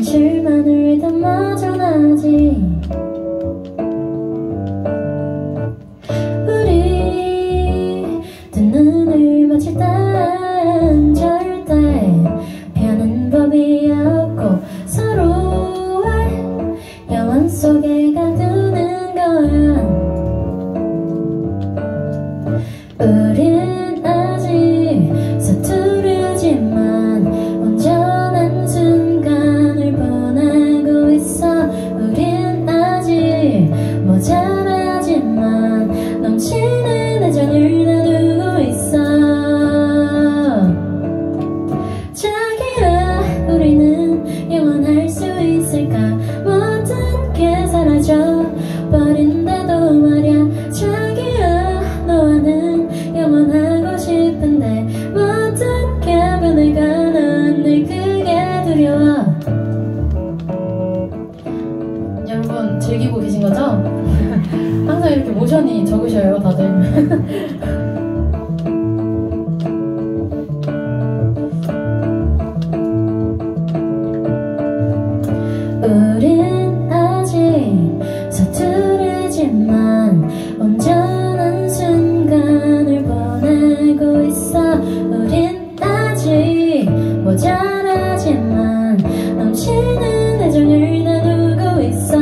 진실만을 담아줘 나지. 우리 두 눈을 맞출 땐 절대 피하는 법이 없고 서로의 영혼 속에 가두는 거야. 우린 아직 서투르지만 온전한 순간을 보내고 있어. 우린 아직 모자라지만 넘치는 애정을 나누고 있어. 자기야, 우리는 영원할 수 있을까? 모든 게 사라져 버린데도 말야. 자기야, 너와는 영원하고 싶은데 모든 게 변해가 난 늘 그게 두려워. 여러분 즐기고 계신 거죠? 항상 이렇게 모션이 적으셔요 다들. 우린 아직 서투르지만 온전한 순간을 보내고 있어. 우린 아직 모자라지만 넘치는 애정을 나누고 있어.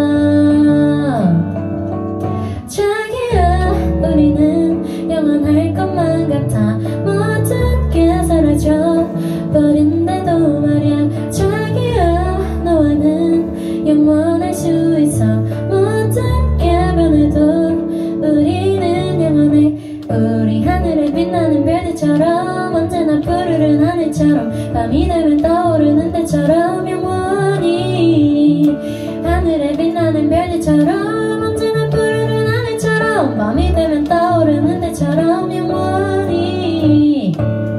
자기야, 우리는 영원할 것만 같아. 모든 게 사라져 버린데도 말야. 자기야, 너와는 영원할 수 있어. 모든 게 변해도 우리는 영원해. 우리 하늘에 빛나는 별들처럼 언제나 푸르른 하늘처럼 밤이 되면 떠오르는 데처럼 영원히. 하늘에 빛나는 별들처럼 언제나 푸르른 하늘처럼 밤이 되면 떠오르는 데처럼 영원히.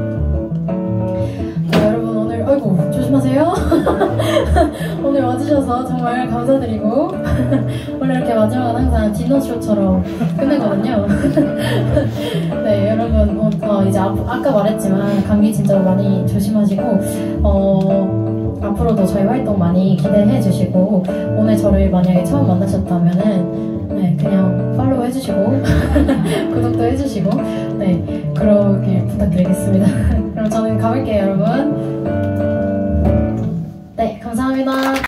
네, 여러분 오늘 아이고 조심하세요. 오늘 와주셔서 정말 감사드리고 원래 이렇게 마지막은 항상 디너쇼처럼 끝내거든요. 네, 여러분 이제 아까 말했지만 감기 진짜 많이 조심하시고 앞으로도 저희 활동 많이 기대해 주시고 오늘 저를 만약에 처음 만나셨다면은 네, 그냥 팔로우 해주시고 구독도 해주시고 네, 그러길 부탁드리겠습니다. 그럼 저는 가볼게요 여러분. 네, 감사합니다.